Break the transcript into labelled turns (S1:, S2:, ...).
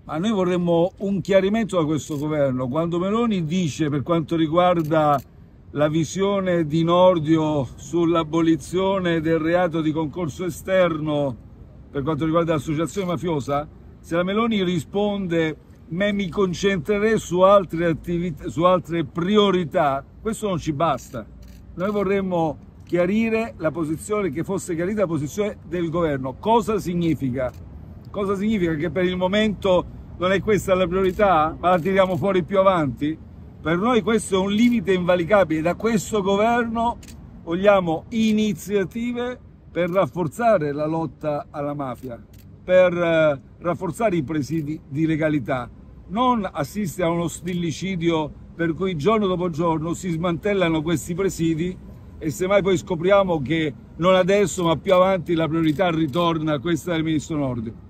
S1: Ma noi vorremmo un chiarimento da questo governo. Quando Meloni dice, per quanto riguarda la visione di Nordio sull'abolizione del reato di concorso esterno per quanto riguarda l'associazione mafiosa, se la Meloni risponde mi concentrerei su altre attività, su altre priorità, questo non ci basta. Noi vorremmo chiarire la posizione, che fosse chiarita la posizione del governo. Cosa significa? Cosa significa che per il momento non è questa la priorità, ma la tiriamo fuori più avanti? Per noi questo è un limite invalicabile. Da questo governo vogliamo iniziative per rafforzare la lotta alla mafia, per rafforzare i presidi di legalità, non assistere a uno stillicidio per cui giorno dopo giorno si smantellano questi presidi e semmai poi scopriamo che non adesso ma più avanti la priorità ritorna a questa del ministro Nordio.